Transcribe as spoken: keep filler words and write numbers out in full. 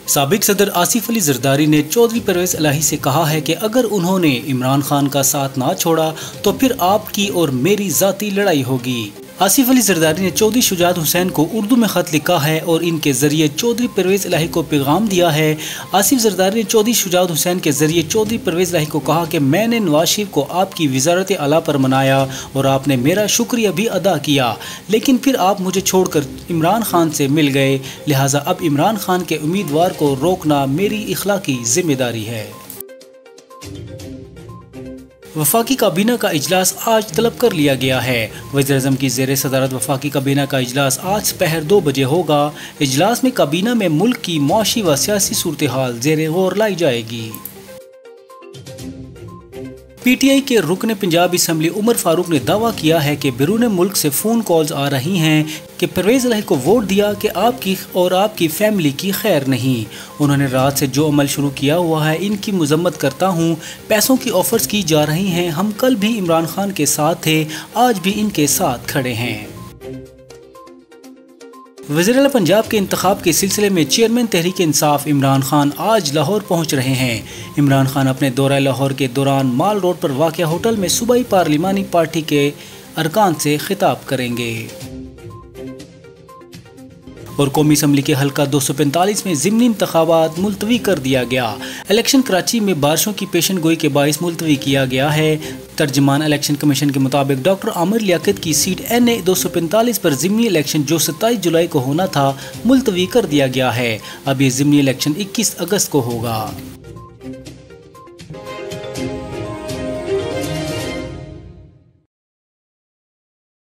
साबिक सदर आसिफ अली जरदारी ने चौधरी परवेज इलाही से कहा है कि अगर उन्होंने इमरान खान का साथ ना छोड़ा तो फिर आपकी और मेरी जाती लड़ाई होगी। आसिफ अली जरदारी ने चौधरी शुजात हुसैन को उर्दू में ख़त लिखा है और इनके ज़रिए चौधरी परवेज इलाही को पैगाम दिया है। आसिफ जरदारी ने चौधरी शुजात हुसैन के ज़रिए चौधरी परवेज इलाही को कहा कि मैंने नवाज शरीफ को आपकी वज़ारत आला पर मनाया और आपने मेरा शुक्रिया भी अदा किया, लेकिन फिर आप मुझे छोड़कर इमरान खान से मिल गए, लिहाजा अब इमरान खान के उम्मीदवार को रोकना मेरी इखलाकी जिम्मेदारी है। वफाकी काबीना का इजलास आज तलब कर लिया गया है। वज़ीर-ए-आज़म की ज़ेर सदारत वफाकी काबीना का इजलास आज दोपहर दो बजे होगा। इजलास में काबीना में मुल्क की मुआशी व सियासी सूरत हाल ज़ेर गौर लाई जाएगी। पीटीआई के रुकन पंजाब असम्बली उमर फारूक ने दावा किया है कि बैरून मुल्क से फ़ोन कॉल्स आ रही हैं कि परवेज इलाही को वोट दिया कि आपकी और आपकी फैमिली की खैर नहीं। उन्होंने रात से जो अमल शुरू किया हुआ है इनकी मजम्मत करता हूँ। पैसों की ऑफर्स की जा रही हैं। हम कल भी इमरान खान के साथ थे, आज भी इनके साथ खड़े हैं। वज़ीर-ए-आला पंजाब के इंतखाब के सिलसिले में चेयरमैन तहरीक इंसाफ इमरान खान आज लाहौर पहुंच रहे हैं। इमरान खान अपने दौरा लाहौर के दौरान माल रोड पर वाक़या होटल में सूबाई पार्लिमानी पार्टी के अरकान से खिताब करेंगे। और कौमी असम्बली के हल्का दो सौ पैंतालीस में ज़िमनी इंतखाबात मुलतवी कर दिया गया। इलेक्शन कराची में बारिशों की पेशन गोई के बाइस मुलतवी किया गया है। तर्जमान इलेक्शन कमीशन के मुताबिक डॉक्टर आमिर लियाकत की सीट एन ए दो सौ पैंतालीस पर ज़िमनी इलेक्शन जो सत्ताईस जुलाई को होना था मुलतवी कर दिया गया है। अब ये ज़िमनी इलेक्शन इक्कीस अगस्त को होगा।